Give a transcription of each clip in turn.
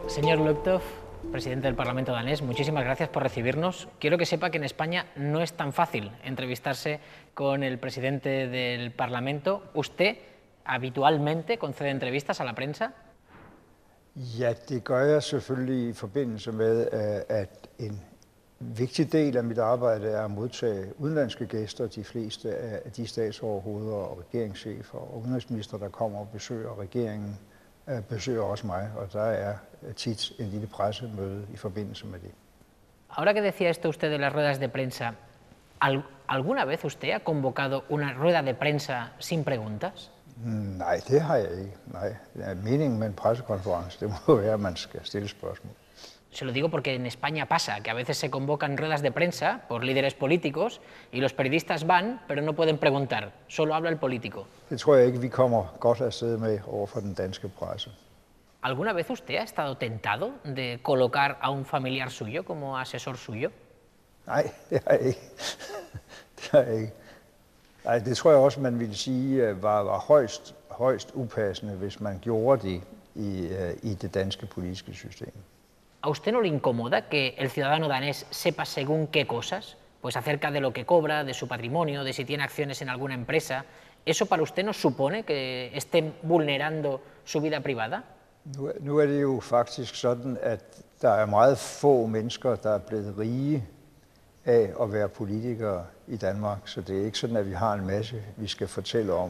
Señor Luptov, presidente del Parlamento danés, muchísimas gracias por recibirnos. Quiero que sepa que en España no es tan fácil entrevistarse con el presidente del Parlamento. ¿Usted habitualmente concede entrevistas a la prensa? Ja, det gør jeg selvfølgelig i forbindelse med, at en vigtig del af mit arbejde er at modtage udenlandske gæster. De fleste af de statsoverhoveder og regeringschefer og udenrigsminister, der kommer og besøger regeringen, besøger også mig, og der er tit en lille pressemøde i forbindelse med det. Ahora que decía esto usted de las ruedas de prensa, ¿alguna vez usted ha convocado una rueda de prensa sin preguntas? Nej, det har jeg ikke. Nej, meningen med en pressekonference, det må være, at man skal stille spørgsmål. Se lo digo porque en España pasa que a veces se convocan ruedas de prensa por líderes políticos y los periodistas van, pero no pueden preguntar, solo habla el político. Det tror jeg ikke, vi kommer godt afsted med over for den danske presse. ¿Alguna vez usted ha estado tentado de colocar a un familiar suyo como asesor suyo? Nej, det har jeg ikke. Det har jeg ikke. Nej, det tror jeg også, man ville sige var højst upassende, hvis man gjorde det i det danske politiske system. ¿A usted no le incomoda que el ciudadano danés sepa según qué cosas? Pues acerca de lo que cobra, de su patrimonio, de si tiene acciones en alguna empresa. ¿Eso para usted no supone que estén vulnerando su vida privada? Nu er det jo faktisk sådan, at der er meget få mennesker, der er blevet rige af at være politikere i Danmark, så det er ikke sådan, at vi har en masse, vi skal fortælle om.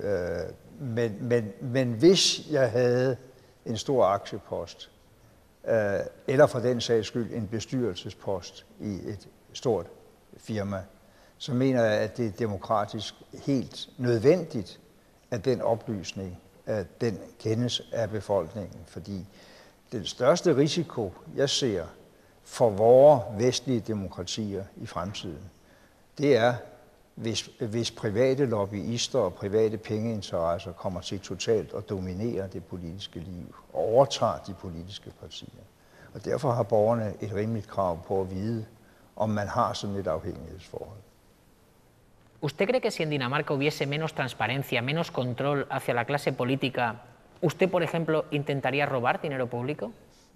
Men hvis jeg havde en stor aktiepost, eller for den sags skyld en bestyrelsespost i et stort firma, så mener jeg, at det er demokratisk helt nødvendigt, at den oplysning, at den kendes af befolkningen. Fordi den største risiko, jeg ser for vores vestlige demokratier i fremtiden, det er, hvis private lobbyister og private pengeinteresser kommer til totalt at dominere det politiske liv og overtager de politiske partier. Og derfor har borgerne et rimeligt krav på at vide, om man har sådan et afhængighedsforhold. ¿Usted cree que si en Dinamarca hubiese menos transparencia, menos control hacia la clase política, usted, por ejemplo, intentaría robar dinero público?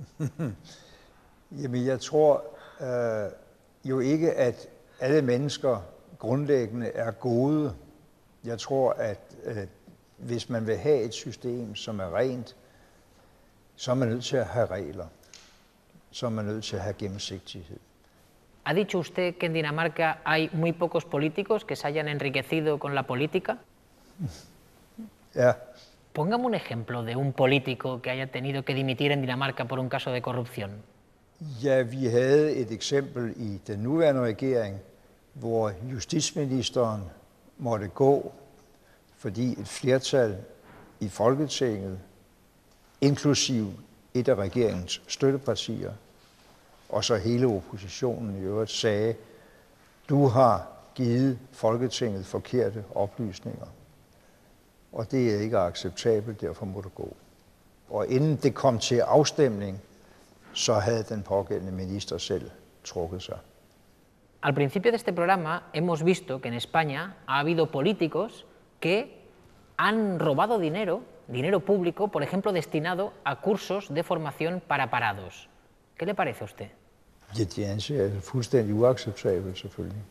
Jamen, jeg tror jo ikke, at alle mennesker grundlæggende er gode. Jeg tror, at hvis man vil have et system, som er rent, så er man nødt til at have regler. Så er man nødt til at have gennemsigtighed. ¿Ha dicho usted que en Dinamarca hay muy pocos políticos que se hayan enriquecido con la política? Ja. Póngame un ejemplo de un político que haya tenido que dimitir en Dinamarca por un caso de corrupción. Ja, vi havde et eksempel i den nuværende regering, hvor justitsministeren måtte gå, fordi et flertal i Folketinget, inklusiv et af regeringens støttepartier, og så hele oppositionen i øvrigt sagde, du har givet Folketinget forkerte oplysninger, og det er ikke acceptabelt, derfor må du gå. Og inden det kom til afstemning, så havde den pågældende minister selv trukket sig. Al principio de este programa hemos visto que en España ha habido políticos que han robado dinero público, por ejemplo, destinado a cursos de formación para parados. ¿Qué le parece a usted? Ja, det anser jeg fuldstændig uacceptabelt, selvfølgelig.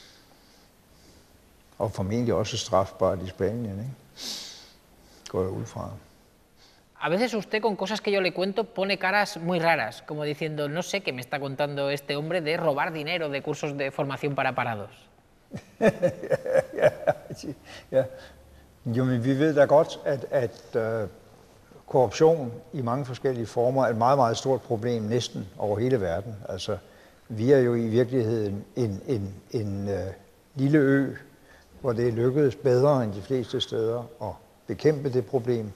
Og formentlig også strafbart i Spanien, ikke? Går jeg ud fra. A veces usted con cosas que yo le cuento pone caras muy raras, como diciendo, no sé qué me está contando este hombre de robar dinero de cursos de formación para parados. Ja. Jo, men vi ved da godt, at korruption i mange forskellige former er et meget, meget stort problem næsten over hele verden. Altså, vi er jo i virkeligheden en lille ø, hvor det er lykkedes bedre end de fleste steder at bekæmpe det problem.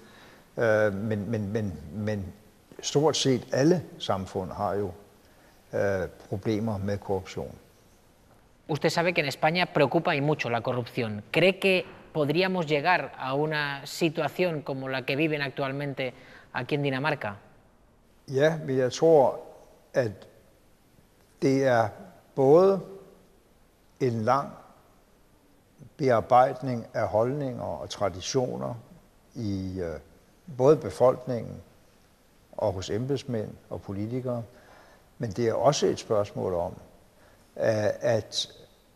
Men stort set alle samfund har jo problemer med korruption. Usted sabe que en España preocupa y mucho la corrupción. ¿Cree que podríamos llegar a una situación como la que viven actualmente aquí en Dinamarca? Ja, men jeg tror, at det er både en lang bearbejdning af holdninger og traditioner i både befolkningen og hos embedsmænd og politikere, men det er også et spørgsmål om at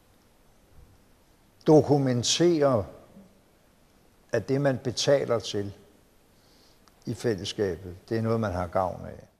dokumentere, at det, man betaler til i fællesskabet, det er noget, man har gavn af.